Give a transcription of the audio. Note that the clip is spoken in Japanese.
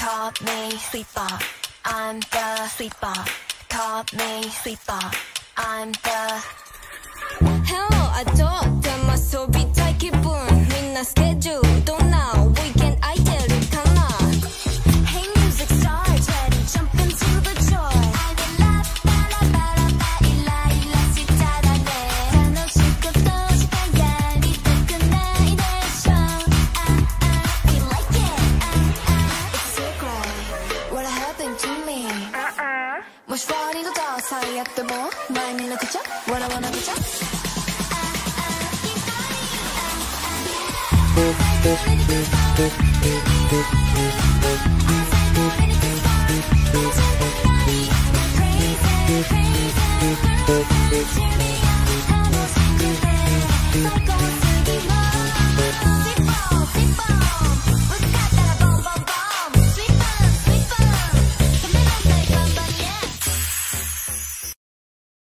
Call me Sweet Bomb. I'm the Sweet Bomb. Call me Sweet Bomb. I'm the Hello, I thought that my soul be tight 기분みんなスケジュールどんな weekend 空いてるかな Hey music starts ready jump into the joy I will loveバラバラバイライラしたらね楽しくとしかやりたくないでしょ We like it It's so great What happened to me もしワーリードと最悪でも前見なくちゃ笑わなくちゃCrazy, crazy, crazy,